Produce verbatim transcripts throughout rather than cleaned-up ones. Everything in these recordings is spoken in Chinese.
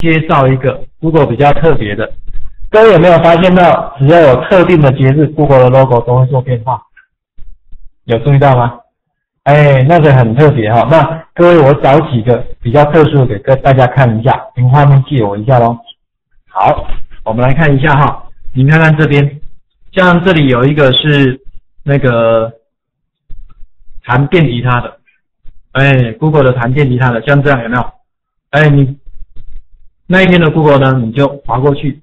介绍一个 Google 比较特别的。各位有没有发现到，只要有特定的节日 ，Google 的 logo 都会做变化？有注意到吗？哎，那个很特别哈。那各位，我找几个比较特殊的给跟大家看一下，请画面借我一下咯。好，我们来看一下哈。您看看这边，像这里有一个是那个弹电吉他的，哎 ，Google 的弹电吉他的，像这样有没有？哎，你那一天的 Google 呢，你就滑过去，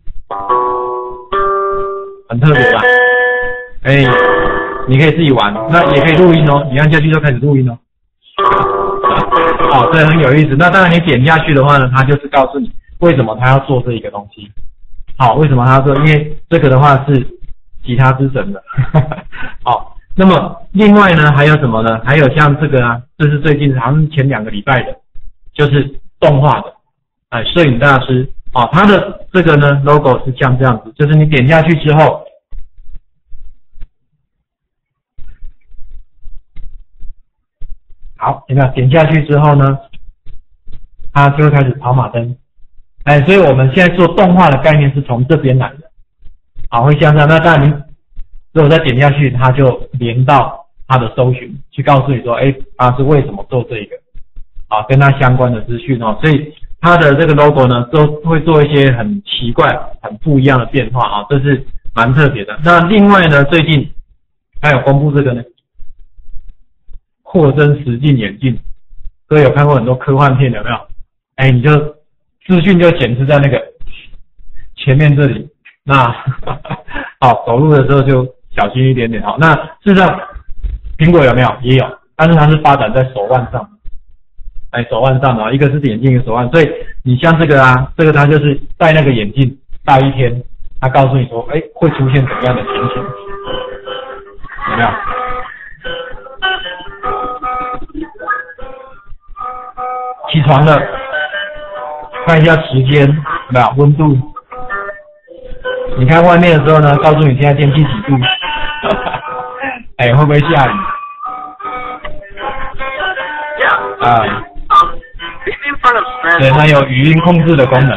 很特别吧？哎。你可以自己玩，那也可以录音哦。你按下去就开始录音哦。哦，这很有意思。那当然，你点下去的话呢，它就是告诉你为什么它要做这一个东西。好，为什么它要做？因为这个的话是吉他之神的。好，那么另外呢还有什么呢？还有像这个啊，这是最近好像前两个礼拜的，就是动画的，哎，摄影大师。哦，它的这个呢 logo 是像这样子，就是你点下去之后。好，有没有点下去之后呢，它就会开始跑马灯，哎，所以我们现在做动画的概念是从这边来的，好，会像这样。那当然，您如果再点下去，它就连到它的搜寻，去告诉你说，哎，它是为什么做这个，啊，跟它相关的资讯哦。所以它的这个 logo 呢，都会做一些很奇怪、很不一样的变化啊，这是蛮特别的。那另外呢，最近它有公布这个呢。扩增实境眼镜，各位有看过很多科幻片有没有？哎，你就资讯就显示在那个前面这里。那好，走路的时候就小心一点点。好，那事实上苹果有没有？也有，但是它是发展在手腕上，哎，手腕上的，一个是眼镜，一个手腕。所以你像这个啊，这个它就是戴那个眼镜戴一天，它告诉你说，哎，会出现什么样的情形？有没有？起床了，看一下时间，有没有温度？你看外面的时候呢，告诉你现在天气几度？哎，会不会下雨？啊，对，它有语音控制的功能。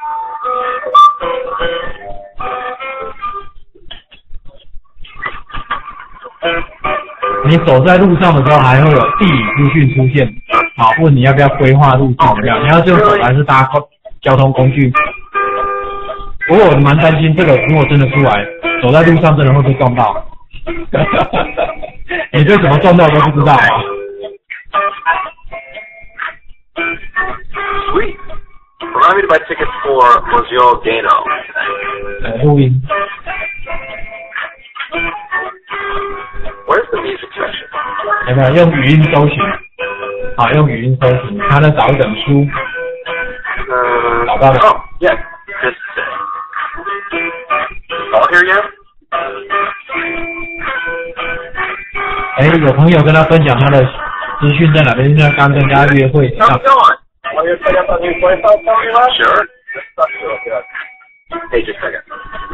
你走在路上的时候，还会有地理资讯出现，好，问你要不要规划路径怎么样？你要用手还是搭交通工具？不过我蛮担心这个，如果真的出来，走在路上真的会被撞到。你对怎么撞到都不知道啊。 Sweet. Allow me to buy tickets for Monsieur Dano. 呃，录音。 Where's the music section? 有没有用语音搜寻？好，用语音搜寻，他在找一本书。 Uh, 找到了。 Oh, yeah. This is it. All here yet? 哎，有朋友跟他分享他的资讯在哪边？现在刚跟人家约会。 How's it going? Want to check out the new place I was telling you about? Sure. This stuff's real good. Hey, just a second.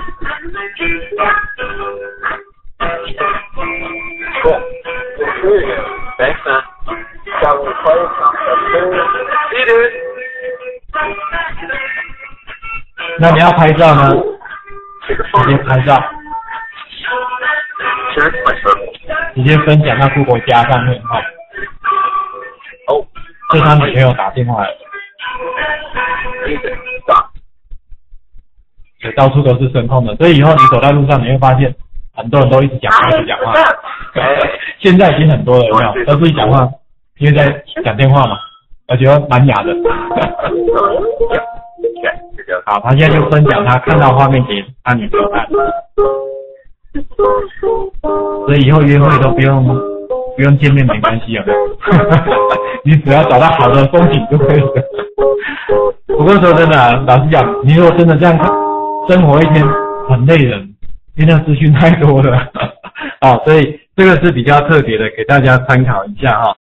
Cool. Good to see you. Thanks, man. Got a new place. See you, dude. 那你要拍照呢？ Take a 直 photo. 接拍照， Sure, it's my circle. 直接分享到 Google 家上面哈。 Oh. 是他女朋友打电话来的。 Easy. Stop. 对，到处都是声控的，所以以后你走在路上，你会发现很多人都一直讲话，一直讲话。现在已经很多了，有没有？都是一讲话，因为在讲电话嘛，而且蛮哑的。好，他现在就分享他看到画面给他女朋友看，所以以后约会都不用不用见面没关系，有没有？你只要找到好的风景就可以了。不过说真的、啊，老实讲，你如果真的这样生活一天很累人，因为那资讯太多了。好，所以这个是比较特别的，给大家参考一下哈。